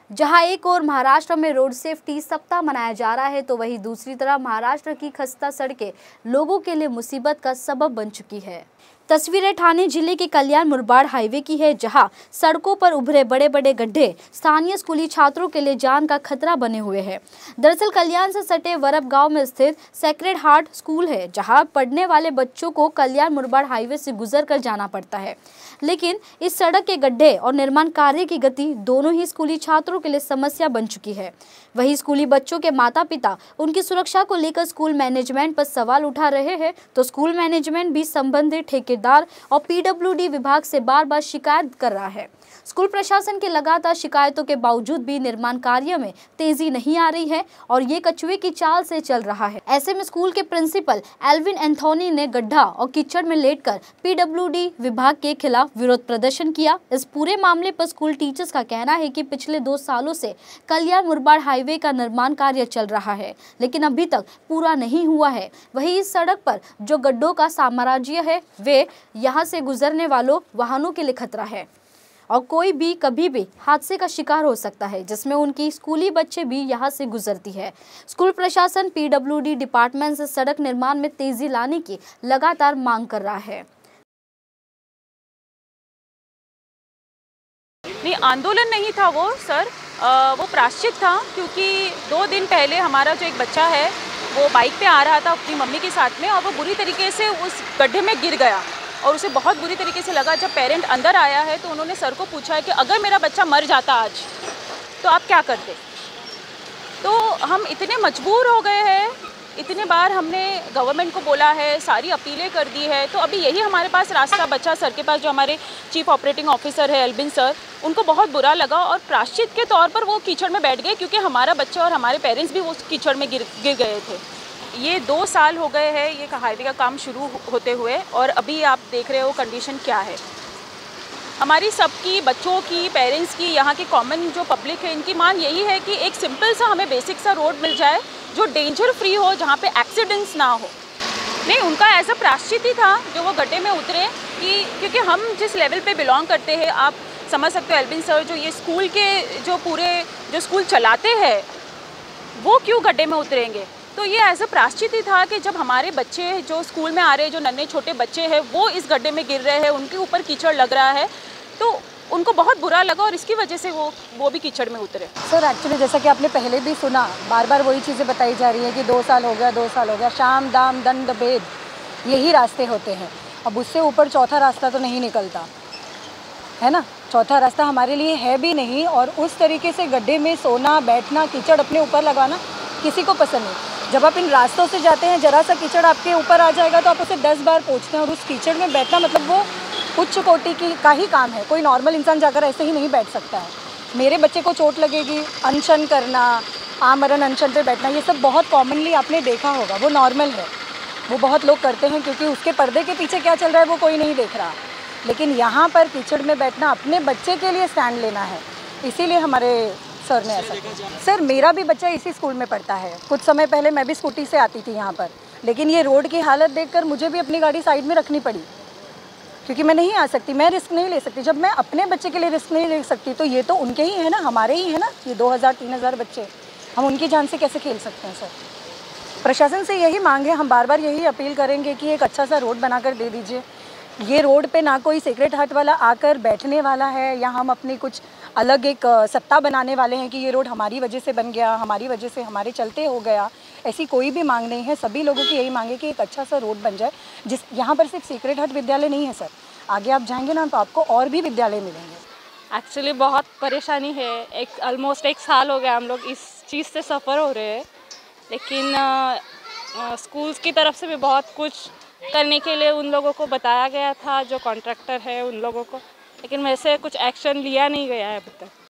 जहां एक ओर महाराष्ट्र में रोड सेफ्टी सप्ताह मनाया जा रहा है, तो वहीं दूसरी तरफ महाराष्ट्र की खस्ता सड़कें लोगों के लिए मुसीबत का सबब बन चुकी है। तस्वीरें ठाणे जिले के कल्याण मुरबाड हाईवे की है, जहां सड़कों पर उभरे बड़े बड़े गड्ढे स्थानीय स्कूली छात्रों के लिए जान का खतरा बने हुए हैं। दरअसल कल्याण से सटे वरब गांव में स्थित सेक्रेड हार्ट स्कूल है, जहां पढ़ने वाले बच्चों को कल्याण मुरबाड हाईवे से गुजर कर जाना पड़ता है। लेकिन इस सड़क के गड्ढे और निर्माण कार्य की गति दोनों ही स्कूली छात्रों के लिए समस्या बन चुकी है। वहीं स्कूली बच्चों के माता पिता उनकी सुरक्षा को लेकर स्कूल मैनेजमेंट पर सवाल उठा रहे हैं, तो स्कूल मैनेजमेंट भी संबंधित ठेकेदार और पीडब्ल्यूडी विभाग से बार बार शिकायत कर रहा है। स्कूल प्रशासन की लगातार शिकायतों के बावजूद भी निर्माण कार्य में तेजी नहीं आ रही है और ये कछुए की चाल से चल रहा है। ऐसे में स्कूल के प्रिंसिपल एल्विन एंथोनी ने गड्ढा और कीचड़ में लेटकर पीडब्ल्यूडी विभाग के खिलाफ विरोध प्रदर्शन किया। इस पूरे मामले पर स्कूल टीचर्स का कहना है कि पिछले 2 सालों से कल्याण मुरबाड हाईवे का निर्माण कार्य चल रहा है, लेकिन अभी तक पूरा नहीं हुआ है। वहीं इस सड़क पर जो गड्ढों का साम्राज्य है, वे यहाँ से गुजरने वालों वाहनों के लिए खतरा है और कोई भी कभी भी हादसे का शिकार हो सकता है, जिसमें उनकी स्कूली बच्चे भी यहां से गुजरती है। स्कूल प्रशासन पीडब्ल्यूडी डिपार्टमेंट से सड़क निर्माण में तेजी लाने की लगातार मांग कर रहा है। नहीं, आंदोलन नहीं था वो सर, वो प्रायश्चित था, क्योंकि 2 दिन पहले हमारा जो एक बच्चा है वो बाइक पे आ रहा था अपनी मम्मी के साथ में, और वो बुरी तरीके से उस गड्ढे में गिर गया और उसे बहुत बुरी तरीके से लगा। जब पेरेंट अंदर आया है तो उन्होंने सर को पूछा है कि अगर मेरा बच्चा मर जाता आज तो आप क्या करते। तो हम इतने मजबूर हो गए हैं, इतने बार हमने गवर्नमेंट को बोला है, सारी अपीलें कर दी है, तो अभी यही हमारे पास रास्ता बचा। सर के पास जो हमारे चीफ ऑपरेटिंग ऑफिसर है एल्विन सर, उनको बहुत बुरा लगा और प्रायश्चित के तौर पर वो कीचड़ में बैठ गए, क्योंकि हमारा बच्चा और हमारे पेरेंट्स भी उस कीचड़ में गिर गए थे। ये 2 साल हो गए हैं ये हाईवे का काम शुरू होते हुए, और अभी आप देख रहे हो कंडीशन क्या है। हमारी सबकी, बच्चों की, पेरेंट्स की, यहाँ की कॉमन जो पब्लिक है, इनकी मांग यही है कि एक सिंपल सा हमें बेसिक सा रोड मिल जाए जो डेंजर फ्री हो, जहाँ पे एक्सीडेंट्स ना हो। नहीं, उनका ऐसा प्रायश्चित ही था जो वो गड्ढे में उतरे, कि क्योंकि हम जिस लेवल पे बिलोंग करते हैं, आप समझ सकते हो एल्विन सर जो ये स्कूल के जो स्कूल चलाते हैं, वो क्यों गड्ढे में उतरेंगे। तो ये एज अ प्रायश्चित ही था कि जब हमारे बच्चे जो स्कूल में आ रहे हैं, जो नन्हे छोटे बच्चे हैं, वो इस गड्ढे में गिर रहे हैं, उनके ऊपर कीचड़ लग रहा है, तो उनको बहुत बुरा लगा और इसकी वजह से वो भी कीचड़ में उतरे। सर एक्चुअली जैसा कि आपने पहले भी सुना, बार बार वही चीज़ें बताई जा रही है कि 2 साल हो गया, 2 साल हो गया, शाम दाम दंड भेद, यही रास्ते होते हैं। अब उससे ऊपर चौथा रास्ता तो नहीं निकलता है ना। चौथा रास्ता हमारे लिए है भी नहीं, और उस तरीके से गड्ढे में सोना, बैठना, कीचड़ अपने ऊपर लगाना किसी को पसंद नहीं। जब आप इन रास्तों से जाते हैं, जरा सा कीचड़ आपके ऊपर आ जाएगा तो आप उसे 10 बार पोंछते हैं, और उस कीचड़ में बैठना मतलब वो उच्च कोटि का ही काम है। कोई नॉर्मल इंसान जाकर ऐसे ही नहीं बैठ सकता है। मेरे बच्चे को चोट लगेगी, अनशन करना, आमरण अनशन पे बैठना, ये सब बहुत कॉमनली आपने देखा होगा, वो नॉर्मल है, वो बहुत लोग करते हैं, क्योंकि उसके पर्दे के पीछे क्या चल रहा है वो कोई नहीं देख रहा। लेकिन यहाँ पर कीचड़ में बैठना, अपने बच्चे के लिए स्टैंड लेना है, इसीलिए हमारे सर ने ऐसा किया। सर मेरा भी बच्चा इसी स्कूल में पढ़ता है। कुछ समय पहले मैं भी स्कूटी से आती थी यहाँ पर, लेकिन ये रोड की हालत देखकर मुझे भी अपनी गाड़ी साइड में रखनी पड़ी, क्योंकि मैं नहीं आ सकती, मैं रिस्क नहीं ले सकती। जब मैं अपने बच्चे के लिए रिस्क नहीं ले सकती, तो ये तो उनके ही है ना, हमारे ही है ना। ये 2000-3000 बच्चे, हम उनकी जान से कैसे खेल सकते हैं। सर प्रशासन से यही मांग है, हम बार बार यही अपील करेंगे कि एक अच्छा सा रोड बनाकर दे दीजिए। ये रोड पे ना कोई सेक्रेड हार्ट वाला आकर बैठने वाला है, या हम अपनी कुछ अलग एक सत्ता बनाने वाले हैं कि ये रोड हमारी वजह से बन गया, हमारी वजह से हमारे चलते हो गया। ऐसी कोई भी मांग नहीं है। सभी लोगों की यही मांग है कि एक अच्छा सा रोड बन जाए। यहाँ पर सिर्फ सेक्रेड हार्ट विद्यालय नहीं है सर, आगे आप जाएंगे ना तो आपको और भी विद्यालय मिलेंगे। एक्चुअली बहुत परेशानी है, ऑलमोस्ट 1 साल हो गया हम लोग इस चीज़ से सफ़र हो रहे हैं, लेकिन स्कूल्स की तरफ से भी बहुत कुछ करने के लिए उन लोगों को बताया गया था, जो कॉन्ट्रैक्टर है उन लोगों को, लेकिन वैसे कुछ एक्शन लिया नहीं गया है अभी तक।